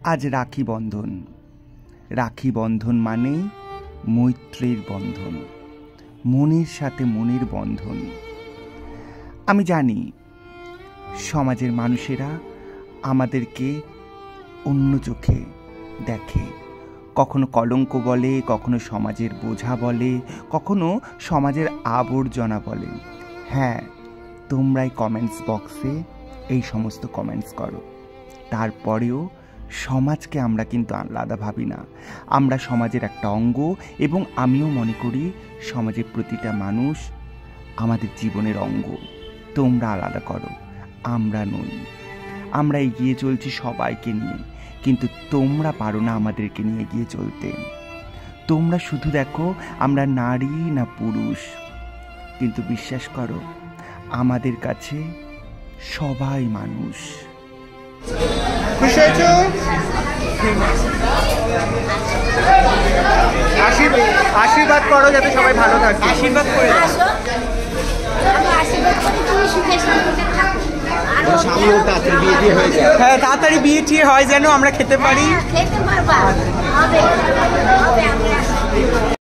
আজ রাখি বন্ধন। রাখি বন্ধন মানে মৈত্রীর বন্ধন, মনের সাথে মনের বন্ধন। আমি জানি সমাজের মানুষেরা আমাদেরকে অন্য চোখে দেখে, কখনো কলঙ্ক বলে, কখনো সমাজের বোঝা বলে, কখনো সমাজের আবর্জনা বলে। হ্যাঁ, তোমরাই কমেন্টস বক্সে এই সমস্ত কমেন্টস করো। তারপরেও সমাজকে আমরা কিন্তু আলাদা ভাবি না। আমরা সমাজের একটা অঙ্গ, এবং আমিও মনে করি সমাজের প্রতিটা মানুষ আমাদের জীবনের অঙ্গ। তোমরা আলাদা করো, আমরা নই। আমরা এগিয়ে চলছি সবাইকে নিয়ে, কিন্তু তোমরা পারো না আমাদেরকে নিয়ে এগিয়ে চলতে। তোমরা শুধু দেখো আমরা নারী না পুরুষ, কিন্তু বিশ্বাস করো আমাদের কাছে সবাই মানুষ। খুশি হয়েছো? আশীর্বাদ করো যাতে সবাই ভালো থাকে। আশীর্বাদ করে হ্যাঁ, তাড়াতাড়ি বিয়ে টিয়ে হয় যেন আমরা খেতে পারি।